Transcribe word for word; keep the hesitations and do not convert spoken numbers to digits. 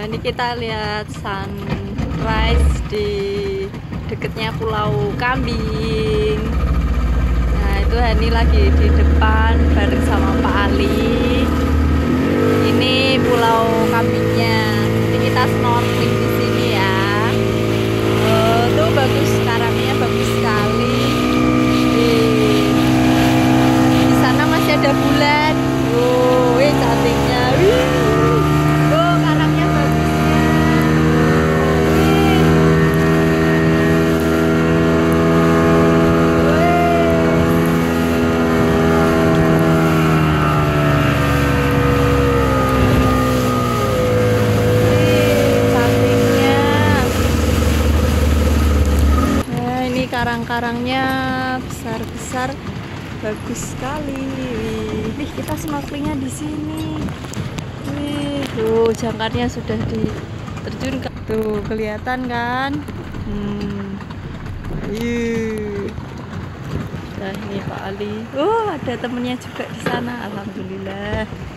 Ini kita lihat sunrise di dekatnya Pulau Kambing. Nah, itu Hani lagi di depan bareng sama Pak Ali. Ini Pulau Kambingnya. Jadi kita snorkeling di sini ya. Oh, tuh bagus, karangnya bagus sekali. Di, di sana masih ada bulan. Oh, wih, cantiknya. Wih. Oh, karangnya bagusnya. Karang-karangnya besar-besar, bagus sekali. Wih, kita snorkelingnya di sini. Wih, tuh jangkarnya sudah diterjunkan. Tuh kelihatan kan? Hmm. Wih. Nah, ini Pak Ali. Oh, ada temennya juga di sana. Alhamdulillah.